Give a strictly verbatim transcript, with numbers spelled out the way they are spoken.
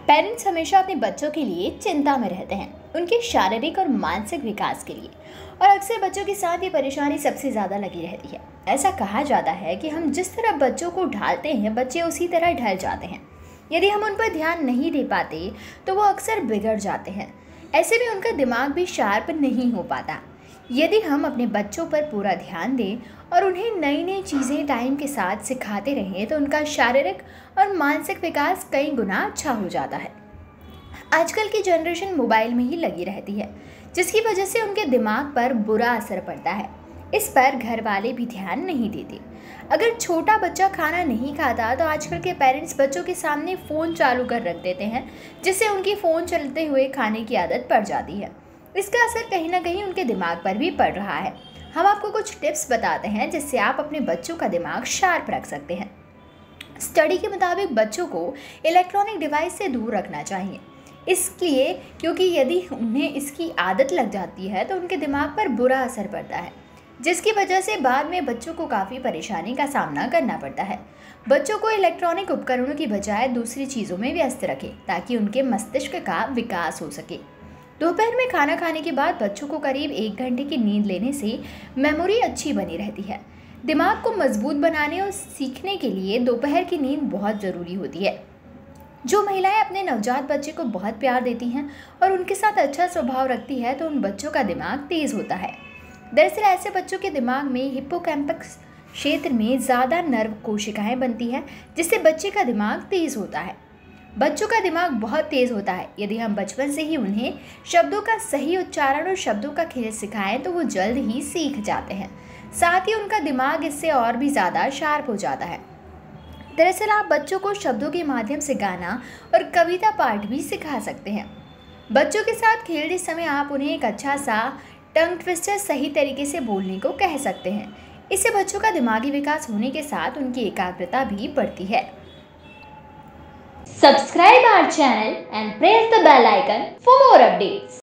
Parents हमेशा अपने बच्चों के लिए चिंता में रहते हैं, उनके शारीरिक और मानसिक विकास के लिए। और अक्सर बच्चों के साथ ये परेशानी सबसे ज़्यादा लगी रहती है। ऐसा कहा जाता है कि हम जिस तरह बच्चों को ढालते हैं, बच्चे उसी तरह ढल जाते हैं। यदि हम उन पर ध्यान नहीं दे पाते तो वो अक्सर बिगड़ जाते हैं। ऐसे में उनका दिमाग भी शार्प नहीं हो पाता। यदि हम अपने बच्चों पर पूरा ध्यान दें और उन्हें नई नई चीज़ें टाइम के साथ सिखाते रहें तो उनका शारीरिक और मानसिक विकास कई गुना अच्छा हो जाता है। आजकल की जनरेशन मोबाइल में ही लगी रहती है, जिसकी वजह से उनके दिमाग पर बुरा असर पड़ता है। इस पर घर वाले भी ध्यान नहीं देते। अगर छोटा बच्चा खाना नहीं खाता तो आजकल के पेरेंट्स बच्चों के सामने फ़ोन चालू कर रख देते हैं, जिससे उनकी फ़ोन चलते हुए खाने की आदत पड़ जाती है। इसका असर कहीं ना कहीं उनके दिमाग पर भी पड़ रहा है। हम आपको कुछ टिप्स बताते हैं जिससे आप अपने बच्चों का दिमाग शार्प रख सकते हैं। स्टडी के मुताबिक बच्चों को इलेक्ट्रॉनिक डिवाइस से दूर रखना चाहिए, इसलिए क्योंकि यदि उन्हें इसकी आदत लग जाती है तो उनके दिमाग पर बुरा असर पड़ता है, जिसकी वजह से बाद में बच्चों को काफ़ी परेशानी का सामना करना पड़ता है। बच्चों को इलेक्ट्रॉनिक उपकरणों की बजाय दूसरी चीज़ों में व्यस्त रखें ताकि उनके मस्तिष्क का विकास हो सके। दोपहर में खाना खाने के बाद बच्चों को करीब एक घंटे की नींद लेने से मेमोरी अच्छी बनी रहती है। दिमाग को मजबूत बनाने और सीखने के लिए दोपहर की नींद बहुत ज़रूरी होती है। जो महिलाएं अपने नवजात बच्चे को बहुत प्यार देती हैं और उनके साथ अच्छा स्वभाव रखती है तो उन बच्चों का दिमाग तेज़ होता है। दरअसल ऐसे बच्चों के दिमाग में हिप्पोकैम्पस क्षेत्र में ज़्यादा नर्व कोशिकाएं बनती हैं, जिससे बच्चे का दिमाग तेज़ होता है। बच्चों का दिमाग बहुत तेज़ होता है। यदि हम बचपन से ही उन्हें शब्दों का सही उच्चारण और शब्दों का खेल सिखाएं तो वो जल्द ही सीख जाते हैं। साथ ही उनका दिमाग इससे और भी ज़्यादा शार्प हो जाता है। दरअसल आप बच्चों को शब्दों के माध्यम से गाना और कविता पाठ भी सिखा सकते हैं। बच्चों के साथ खेलते समय आप उन्हें एक अच्छा सा टंग ट्विस्टर सही तरीके से बोलने को कह सकते हैं। इससे बच्चों का दिमागी विकास होने के साथ उनकी एकाग्रता भी बढ़ती है। Subscribe our channel and press the bell icon for more updates.